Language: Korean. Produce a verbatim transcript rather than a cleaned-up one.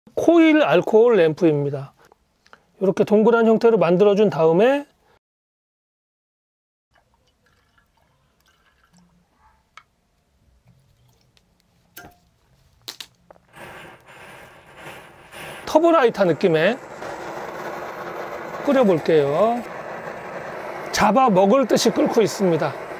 코일 알코올 램프입니다. 이렇게 동그란 형태로 만들어 준 다음에 터보라이터 느낌의 끓여 볼게요. 잡아 먹을 듯이 끓고 있습니다.